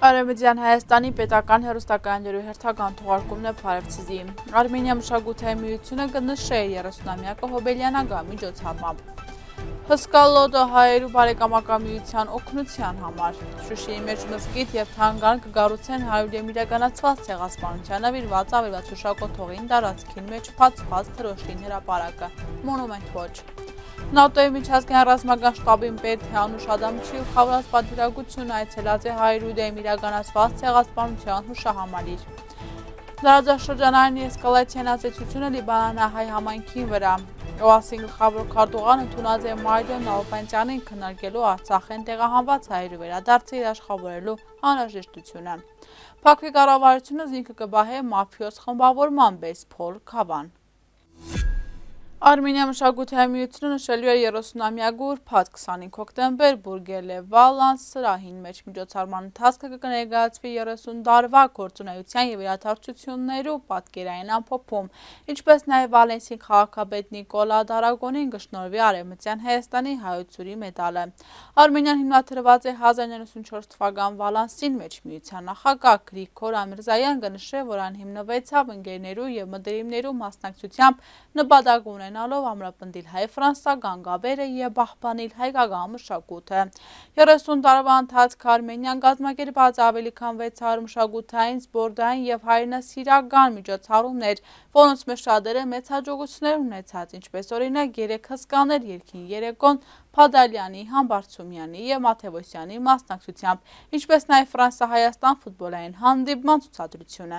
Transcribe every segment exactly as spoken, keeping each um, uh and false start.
Արևմտյան Հայաստանի պետական հեռուստակայաններու հերթական թողարկումն է Փարեվցիզի։ Արմենիա մշակութային միությունը կնշե երեսունամյակը հոբելյանագա միջոցառմամբ։ Հսկա լոդը հայերու բարեկամակամիության օգնության համար։ Շուշիի մեջ մզկիթ և թանգարան կգառուցեն հարյուր իրականացված ցեղասպանության նվիրված ավերված հուշակոթողին տարածքին մեջ բացված թրոշին հրապարակը մոնումենտ ոչ։ ՆԱՏՕ-ի միջազգային ռազմական շտաբին պետ Հյանուշ Ադամչի ուղղավորած պատվիրակությունը այցելած է հարյուր դեմ իրականացված ցեղասպանության հուշահամալիր։ Տարածաշրջանային էսկալացիան ազդեցությունը լիբանանահայ համայնքի վրա։ օասի գլխավոր քարտուղարն ընդունած է Մարիո Նալբանդյանին քննարկելու Արցախեն տեղահանված հայերու վերադարձը երաշխավորելու անհրաժեշտությունը։ Բաքվի կառավարությունը զինքը կբահե մաֆիոզ խմբավորման պես Փոլ Քավան։ Արմենիա մշակութային միությունը նշելու է երեսունամյակը ուրբաթ քսանհինգ հոկտեմբեր Բուրգելե Վալանս սրահին մեջ միջոցառման ընթացքը կներկայացվի երեսուն տարվա գործունեության և իրադարձություններու պատկերային ամփոփում, ինչպես նաև Վալենսի քաղաքապետ Նիկոլա Դարագոնին կշնորհվի Արևմտյան Հայաստանի հայոց սուրի մեդալը։ Արմենիան հիմնադրված է հազար իննսուն ութ թվական Վալանսին մեջ միության նախագահ Գրիգոր Ամիրզայան կնշե, որ այն հիմնվեցավ ընկերներու և մտերիմներու մասնակցությամբ նպատակ ունենալով ամրապնդիլ հայ-ֆրանսական գաբերը և պահպանել հայկական մշակույթը։ երեսուն տարվա ընթացքում Արմենիան կազմակերպած ավելի քան վեց հարյուր մշակութային, սպորտային և հայրենասիրական միջոցառումներ, որոնց մեջ շատերը մեծ հաջողություններ ունեցած, ինչպես օրինակ երեք հսկաներ երգի երեկոն Փադալյանի, Համբարձումյանի և Մաթևոսյանի մասնակցությամբ, ինչպես նաև Ֆրանսա-Հայաստան ֆուտբոլային հանդիպման ցուցադրությունը։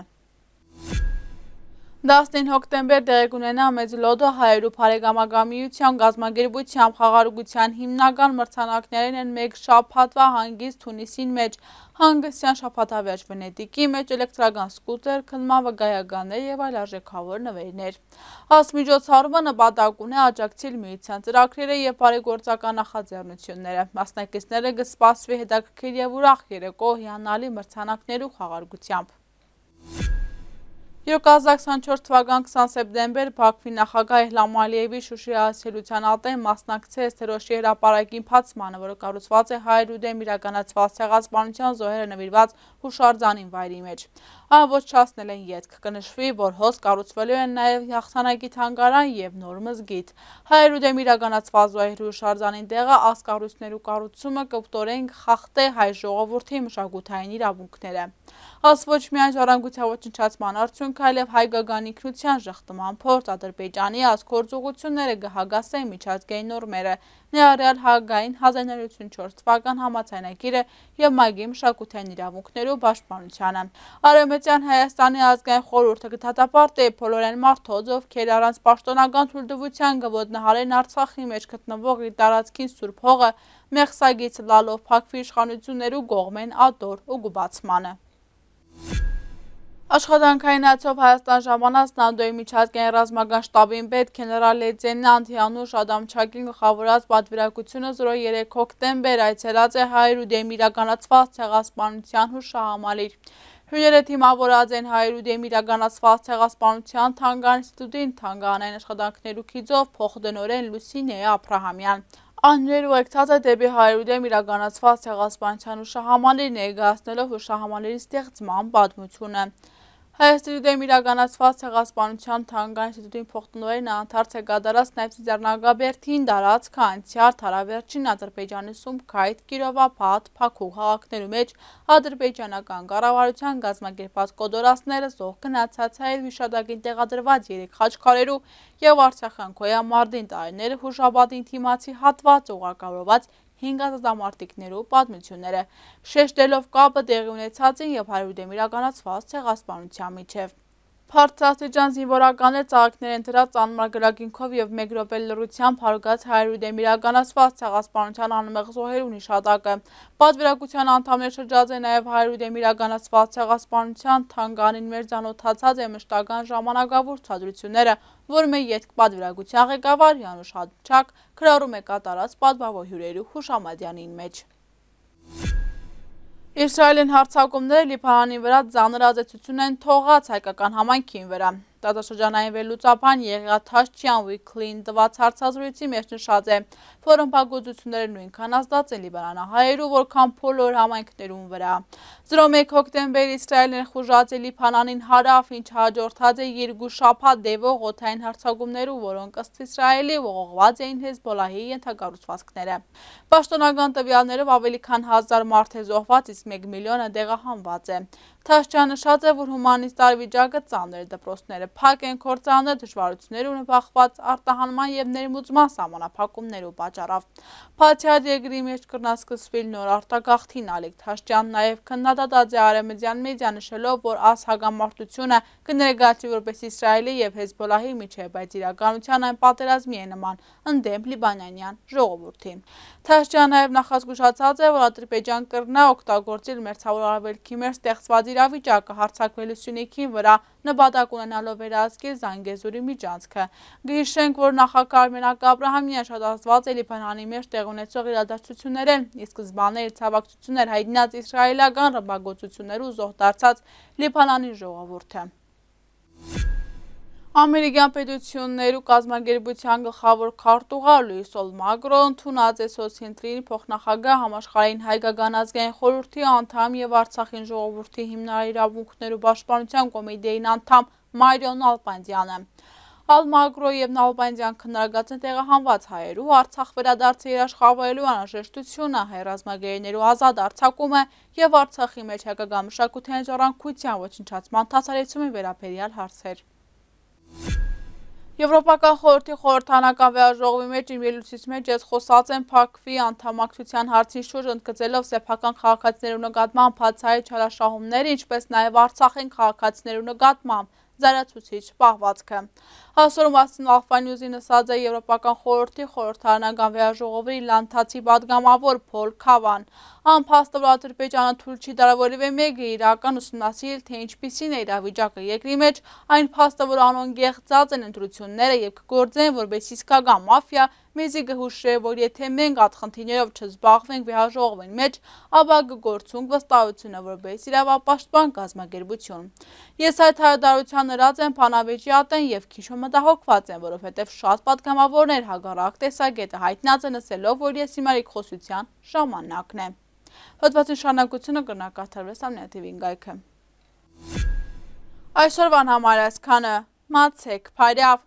տասնինը հոկտեմբեր տեղի կունենա մեծ լոդո հայերու բարեկամակամիության կազմակերպությամբ խաղարկության հիմնական մրցանակներն են մեկ շաբաթվա հանգիստ Թունիսին մեջ, հանգստյան շաբաթավերջ Վենետիկի մեջ, էլեկտրական սկուտեր, քննման վկայականներ և այլ արժեքավոր նվերներ։ Այս միջոցառումը նպատակ ունի աջակցել միության ծրագրերը և բարեգործական նախաձեռնությունները։ Մասնակիցները կսպասվի հետաքրքիր և ուրախ երեկո հիանալի մրցանակներու խաղարկությամբ։ երկու հազար քսանչորս թվական քսան սեպտեմբեր Բաքվի նախագահ Իլհամ Ալիևի Շուշի այցելության ատեն մասնակցեց թրոշի հրապարակի բացմանը, որը կառուցված է հայերու դեմ իրականացված ցեղասպանության զոհերը նվիրված հուշարձանին վայրի մեջ։ Այն ոչնչացնել են ետք։ Կնշվի, որ հոս կառուցվելու են նաև հաղթանակի թանգարան և նոր մզգիթ։ Հայերու դեմ իրականացված զոհերու հուշարձանին տեղը այս կառույցներու կառուցումը կօգտորեն խախտե հայ ժողովրդի մշակութային իրավունքները։ Այս ոչ միայն ժառանգության ոչնչացման արդյունք, այլև հայկական ինքնության ժխտման փորձ, Ադրբեջանի այս գործողությունները կհագասեն միջազգային նորմերը, ներառյալ Հաագային հազար իննսուն ութ թվական համաձայնագիրը և ՄԱԿ-ի մշակութային իրավունքներու պաշտպանությանը։ Արևմտյան Հայաստանի ազգային խորհուրդը կդատապարտի բոլոր այն մարդոց, ովքեր առանց պաշտոնական թույլտվության կոտնահարեն Արցախի մեջ գտնվող իր տարածքին սուրբ հողը, մեղսագիծ լալով Բաքվի իշխանություններու կողմեն ատոր օկուպացմանը։ Աշխատանքային այցով Հայաստան ժամանած ՆԱՏՕ-ի միջազգային ռազմական շտաբին պետ գեներալ լեյտենանտ Հյանուշ Ադամչակին գլխավորած պատվիրակությունը զրո երեք հոկտեմբեր այցելած է հայերու դեմ իրականացված ցեղասպանության հուշահամալիր։ Հյուրերը թիմավորած են հայերու դեմ իրականացված ցեղասպանության թանգարան ինստիտուտին, թանգարանային աշխատանքներու գիծով փոխտնօրեն Լուսինե Աբրահամյան։ Անհրաժեշտ ուղեկցած է դեպի հայերու դեմ իրականացված ցեղասպանության հուշահամալիր, ներկայացնելով հուշահամալիրի ստեղծման պատմությունը։ Հայաստանի դեմ իրականացված ցեղասպանության թանգարան ինստիտուտին փոխտնօրենը անդրադարձ է կատարած նաև Ծիծեռնագաբերդին տարածքը անցյալ թարավերջին Ադրբեջանի Սումքայիթ, Կիրովապատ, Բաքու քաղաքներու մեջ ադրբեջանական կառավարության կազմակերպած կոտորածները, զոհ գնացած հայերու հիշատակին տեղադրված երեք խաչքարերու և Արցախյան գոյամարդին տարիները հուշապատին թիմացի հատված ուղարկավորված հինգ ազատամարտիկներու պատմությունները, շեշտելով կապը տեղի ունեցածին և հայերու դեմ իրականացված ցեղասպանության միջև։ Բարձրաստիճան զինվորականներ ծաղիկներ են դրած անմարգարակինքով և մեկ րոպե լռությամբ հարգած հայերու դեմ իրականացված ցեղասպանության անմեղ զոհերուն հիշատակը։ Պատվիրակության անդամներ շրջած է նաև հայերու դեմ իրականացված ցեղասպանության թանգարանին մերձանոթացած է մշտական ժամանակավոր ցուցադրությունները, որ մեր ետք պատվիրակության ղեկավար Հյանուշ Ադամչակ գրառում է կատարած պատվավոր հյուրերու հուշամատյանին մեջ։ Իսրայելին հարձակումները Լիբանանի վրա ծանր ազդեցություն են թողած հայկական համայնքին վրա։ Տարածաշրջանային վերլուծաբան Եղիաթաշ Չյանվիկլին տված հարցազրույցի մեջ նշած է, որ ռմբակոծությունները նույնքան ազդած են լիբանանահայերու, որքան բոլոր համայնքներում վրա։ Զրո մեկ հոկտեմբեր Իսրայելն ներխուժած է Լիբանանին հարավ, ինչ հաջորդած է երկու շաբաթ տևող օդային հարձակումներով, որոնք ըստ Իսրայելի ողողված էին Հեզբոլլահի ենթակառուցվածքները։ Պաշտոնական տվյալներով ավելի քան հազար մարդ է զոհված, իսկ մեկ միլիոնը դեղահանված է։ Թաշչյանը նշած է, որ հումանիտար վիճակը ծանր է, դպրոցները փակ են, կործաններ, դժվարություններ ունեցված արտահանման եւ ներմուծման սահմանափակումներու պատճառով։ Բացի այդ, երկրի մեջ կրնասկսվել նոր արտագաղթին Ալեք Թաշչյանն նաև քննադատած է արևմտյան մեդիա նշելով, որ այս հագամարտությունը կներկայացվի որպես Իսրայելի եւ Հեզբոլլահի միջեւ, բայց իրականության այն պատերազմի է նման ընդդեմ լիբանանյան ժողովրդին։ Թաշչյանը նաև նախազգուշացած է, որ Ադրբեջան կրնա օգտագործել մերձավոր արևելքի մեջ ստեղծված իրավիճակը հարձակվելու Սյունիքի վրա նպատակ ունենալով վերահսկել Զանգեզուրի միջանցքը։ Գիշենք, որ նախագահ Արմենակ Աբրահամյանը շատացված է Լիբանանի մեջ տեղ ունեցող իրադարձություններն, ի սկզբանե իր ցավակցություններ հայտնած իսրայելական ռմբակոծություններու զոհ դարձած Լիբանանի ժողովուրդը։ Ամերիկյան պետություններու կազմակերպության գլխավոր քարտուղար Լուիս Օլմագրոն ընդունած է սոցցենտրի փոխնախագահ համաշխարհային հայկական ազգային խորհրդի անդամ եւ Արցախին ժողովրդի հիմնարար իրավունքներու պաշտպանության կոմիտեին անդամ Մարիոն Նալբանդյանը։ Ալմագրո եւ Նալբանդյան քննարկած են տեղահանված հայերու Արցախ վերադարձը երաշխավորելու անհրաժեշտությունը, հայ ռազմագերիներու ազատ արձակումը եւ Արցախի մեջ հայկական մշակութային ժառանգության ոչնչացման դադարեցումի վերաբերյալ հարցեր։ Եվրոպական խորհրդի խորհրդանական վեաժողովի մեջ իմ ելույթից մեջ ես խոսած եմ Փակվի անդամակցության հարցի շուրջ ընդգծելով սեփական քաղաքացիներու նկատմամբ բացահայտ չարաշահումները, ինչպես նաև Արցախին քաղաքացիներու նկատմամբ զարգացուցիչ պահվածքը։ Հասարում ասին Alpha News-ի նշած է Եվրոպական խորհրդի խորհրդարանական վեաժողովի լանդացի պատգամավոր Փոլ Քավան։ Անփաստը, որ Ադրբեջանը թույլ չի տալու որևէ մեկը իրական ուսումնասիրել, թե ինչպիսին է իրավիճակը երկրի մեջ, այն փաստը, որ անոնք գեղձած են ընտրությունները եւ կգործեն որպես իսկական մաֆիա, մեզի կհուշե, որ եթե մենք այդ խնդիրներով չզբաղվենք վեաժողովի մեջ, ապա կգործունք վստահությունը որպես իրավապաշտպան կազմակերպություն։ Ես այդ հայտարարության նրած եմ Փանավեճի ատեն եւ քիչ մտահոգված եմ, որովհետեւ շատ պատգամավորներ հակառակ տեսակետը հայտնած են ասելով, որ ես հիմա խոսության ժամանակն է։ Հոդվածի շարունակությունը կրնակատարվեց ամենատիվին գայքը։ Այսօրվան համար այսքանը, մացեք, փարյավ։